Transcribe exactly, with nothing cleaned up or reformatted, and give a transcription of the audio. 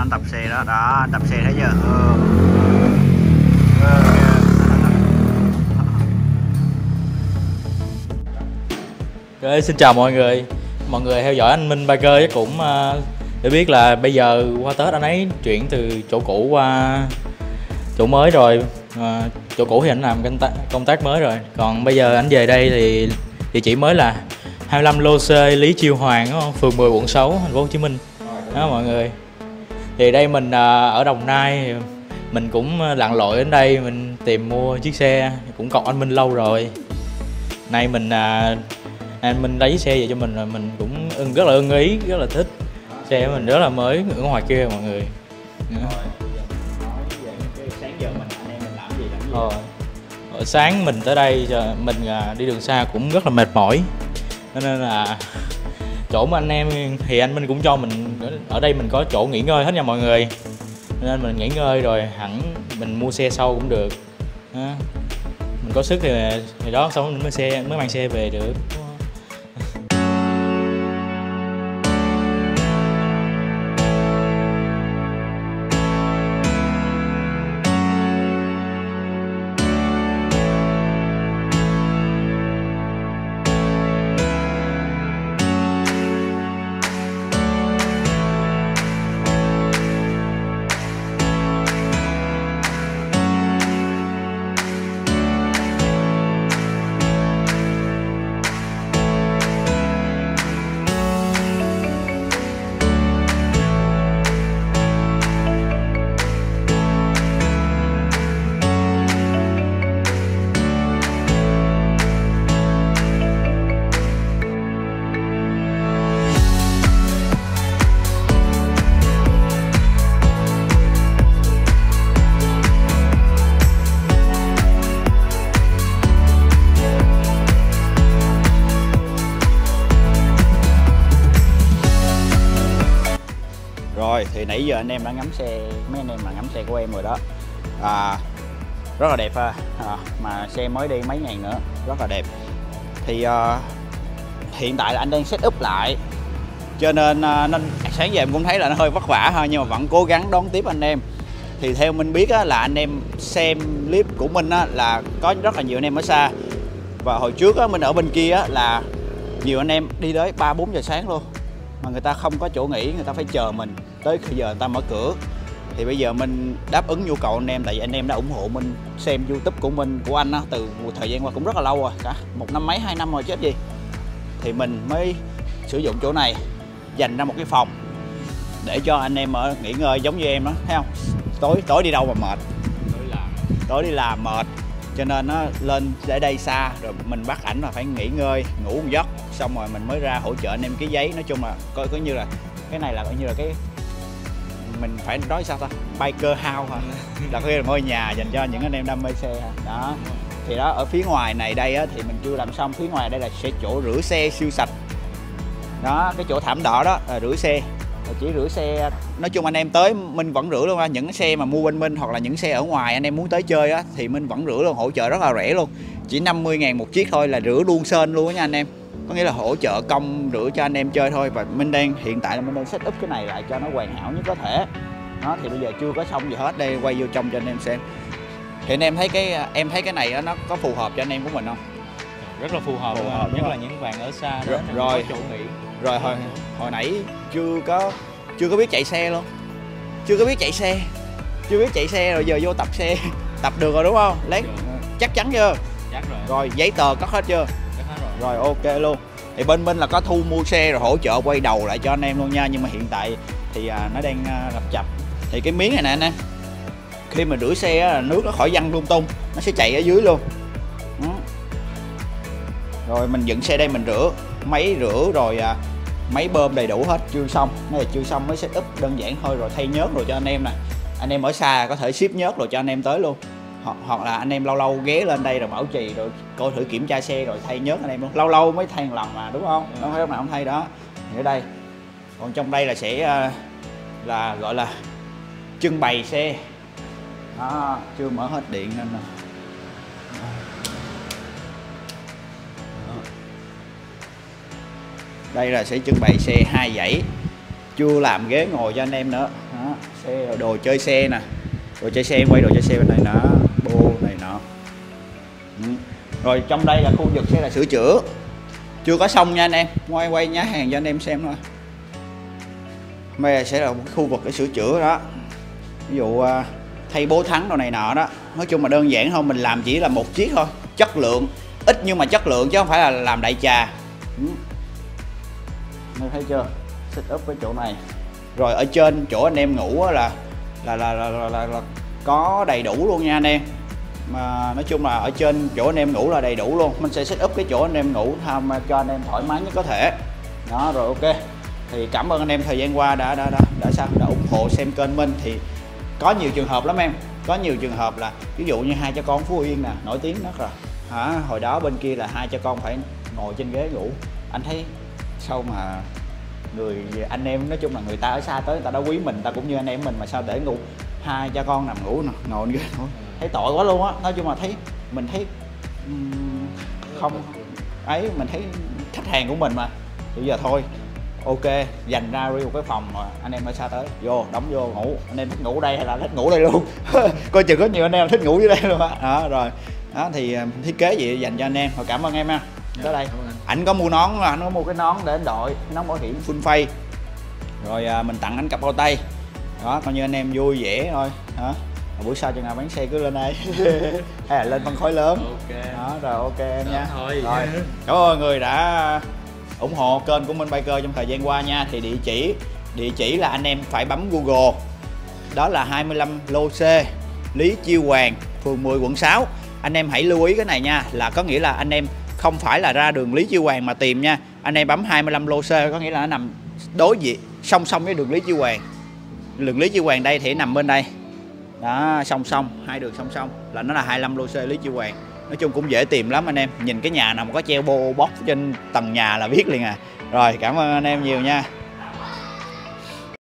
anh tập xe đó, đó anh tập xe thấy chưa? Ừ. Ừ. Okay, xin chào mọi người. Mọi người theo dõi anh Minh Biker cũng uh, để biết là bây giờ qua Tết anh ấy chuyển từ chỗ cũ qua chỗ mới rồi. Uh, chỗ cũ thì anh làm công tác, công tác mới rồi. Còn bây giờ anh về đây thì địa chỉ mới là hai mươi lăm Lô C Lý Chiêu Hoàng, đúng không? Phường mười quận sáu thành phố Hồ Chí Minh. Đó mọi người. Thì đây mình uh, ở Đồng Nai, mình cũng lặn lội đến đây mình tìm mua chiếc xe, cũng cọc anh Minh lâu rồi. Nay mình uh, anh Minh lấy xe về cho mình rồi mình cũng ưng, rất là ưng ý, rất là thích. Xe của mình rất là mới ở ngoài kia mọi người. Sáng giờ mình anh em mình làm gì làm gì? Ờ. Sáng mình tới đây mình đi đường xa cũng rất là mệt mỏi, nên là chỗ mà anh em thì anh Minh cũng cho mình ở đây mình có chỗ nghỉ ngơi hết nha mọi người, nên mình nghỉ ngơi rồi hẳn mình mua xe sau cũng được. Mình có sức thì, thì đó xong mình mới xe mới mang xe về được. Rồi thì nãy giờ anh em đã ngắm xe, mấy anh em mà ngắm xe của em rồi đó, à, rất là đẹp ha, à, mà xe mới đi mấy ngàn nữa, rất là đẹp. Thì uh, hiện tại là anh đang set up lại, cho nên uh, nên sáng giờ em cũng thấy là nó hơi vất vả thôi, nhưng mà vẫn cố gắng đón tiếp anh em. Thì theo mình biết á, là anh em xem clip của mình á, là có rất là nhiều anh em ở xa, và hồi trước á, mình ở bên kia á, là nhiều anh em đi tới ba bốn giờ sáng luôn, mà người ta không có chỗ nghỉ, người ta phải chờ mình tới khi giờ người ta mở cửa. Thì bây giờ mình đáp ứng nhu cầu anh em, tại vì anh em đã ủng hộ mình xem YouTube của mình, của anh á, từ một thời gian qua cũng rất là lâu rồi, cả một năm mấy hai năm rồi chết gì, thì mình mới sử dụng chỗ này dành ra một cái phòng để cho anh em ở nghỉ ngơi giống như em đó, thấy không? Tối tối đi đâu mà mệt, tối, làm. tối đi làm mệt, cho nên nó lên để đây xa rồi mình bắt ảnh là phải nghỉ ngơi, ngủ một giấc xong rồi mình mới ra hỗ trợ anh em cái giấy. Nói chung là coi coi như là cái này là coi như là cái mình phải nói sao ta, biker house hả, là có nghĩa là ngôi nhà dành cho những anh em đam mê xe hả? Đó thì đó, ở phía ngoài này đây á, thì mình chưa làm xong. Phía ngoài đây là sẽ chỗ rửa xe siêu sạch đó, cái chỗ thảm đỏ đó là rửa xe, là chỉ rửa xe. Nói chung anh em tới mình vẫn rửa luôn á, những xe mà mua bên mình hoặc là những xe ở ngoài anh em muốn tới chơi á thì mình vẫn rửa luôn, hỗ trợ rất là rẻ luôn, chỉ năm mươi ngàn một chiếc thôi là rửa luôn sên luôn á nha anh em. Có nghĩa là hỗ trợ công rửa cho anh em chơi thôi. Và mình đang hiện tại là mình đang set up cái này lại cho nó hoàn hảo nhất có thể đó. Thì bây giờ chưa có xong gì hết, đây quay vô trong cho anh em xem. Thì anh em thấy cái em thấy cái này nó có phù hợp cho anh em của mình không? Rất là phù hợp, phù hợp nhất là những bạn ở xa đó, rồi chỗ nghỉ. Rồi hồi hồi nãy chưa có chưa có biết chạy xe luôn, chưa có biết chạy xe chưa biết chạy xe rồi giờ vô tập xe tập được rồi đúng không? Lát chắc chắn chưa? Chắc rồi. Rồi giấy tờ có hết chưa? Chắc hết rồi. Rồi ok luôn. Thì bên mình là có thu mua xe rồi hỗ trợ quay đầu lại cho anh em luôn nha. Nhưng mà hiện tại thì à, nó đang à, lập chập. Thì cái miếng này nè anh em, khi mà rửa xe á, nước nó khỏi văng lung tung, nó sẽ chạy ở dưới luôn. Đó. Rồi mình dựng xe đây mình rửa, máy rửa rồi à, máy bơm đầy đủ hết, chưa xong. Cái này chưa xong mới set up đơn giản thôi, rồi thay nhớt rồi cho anh em nè. Anh em ở xa có thể ship nhớt rồi cho anh em tới luôn. Hoặc, hoặc là anh em lâu lâu ghé lên đây rồi bảo trì rồi coi thử kiểm tra xe rồi thay nhớt anh em luôn. Lâu lâu mới thay một lần mà đúng không? Không phải lúc nào không thay đó. Thì ở đây. Còn trong đây là sẽ uh, là gọi là trưng bày xe. Đó, chưa mở hết điện nên là đây là sẽ trưng bày xe hai dãy, chưa làm ghế ngồi cho anh em nữa đó. xe đồ chơi xe nè, đồ chơi xe, quay đồ chơi xe bên này nè, bô này nọ. Ừ. Rồi trong đây là khu vực sẽ là sửa chữa, chưa có xong nha anh em, quay quay nhá hàng cho anh em xem thôi. Đây sẽ là một khu vực để sửa chữa đó, ví dụ uh, thay bố thắng đồ này nọ đó. Nói chung là đơn giản thôi, mình làm chỉ là một chiếc thôi, chất lượng ít nhưng mà chất lượng chứ không phải là làm đại trà. Ừ. Đây, thấy chưa, set up cái chỗ này. Rồi ở trên chỗ anh em ngủ là là là, là, là, là, là có đầy đủ luôn nha anh em. Mà nói chung là ở trên chỗ anh em ngủ là đầy đủ luôn. Mình sẽ set up cái chỗ anh em ngủ tham cho anh em thoải mái nhất có thể. Đó rồi, ok. Thì cảm ơn anh em thời gian qua đã đã đã đã sao đã ủng hộ xem kênh mình. Thì có nhiều trường hợp lắm em, có nhiều trường hợp là ví dụ như hai cha con Phú Yên nè, nổi tiếng rất rồi. Hả, hồi đó bên kia là hai cha con phải ngồi trên ghế ngủ. Anh thấy sao mà người anh em, nói chung là người ta ở xa tới người ta đã quý mình, ta cũng như anh em mình mà sao để ngủ hai cha con nằm ngủ nè, ngồi ghế ngủ, thấy tội quá luôn á. Nói chung là thấy mình thấy um, không ấy, mình thấy khách hàng của mình mà. Bây giờ thôi, ok, dành ra riêng một cái phòng mà anh em ở xa tới, vô đóng vô ngủ. Anh em thích ngủ đây hay là thích ngủ đây luôn. Coi chừng có nhiều anh em thích ngủ dưới đây luôn á. Đó rồi, đó thì thiết kế gì dành cho anh em. Rồi cảm ơn em ha. Tới đây ảnh có mua nón, anh có mua cái nón để anh đội, cái nón bảo hiểm full face. Rồi à, mình tặng anh cặp bao tay đó, coi như anh em vui vẻ thôi đó. Buổi sau chừng nào bán xe cứ lên đây hay là lên phân khối lớn. Ok đó, rồi ok em nha. Thôi rồi, cảm ơn người đã ủng hộ kênh của Minh Biker trong thời gian qua nha. Thì địa chỉ địa chỉ là anh em phải bấm Google, đó là hai mươi lăm lô C, Lý Chiêu Hoàng, phường mười, quận sáu. Anh em hãy lưu ý cái này nha, là có nghĩa là anh em không phải là ra đường Lý Chiêu Hoàng mà tìm nha. Anh em bấm hai mươi lăm lô C có nghĩa là nó nằm đối diện song song với đường Lý Chiêu Hoàng. Đường Lý Chiêu Hoàng đây thì nằm bên đây đó, song song, hai đường song song là nó là hai mươi lăm lô C Lý Chiêu Hoàng. Nói chung cũng dễ tìm lắm anh em, nhìn cái nhà nào mà có treo bô box trên tầng nhà là biết liền à. Rồi cảm ơn anh em nhiều nha.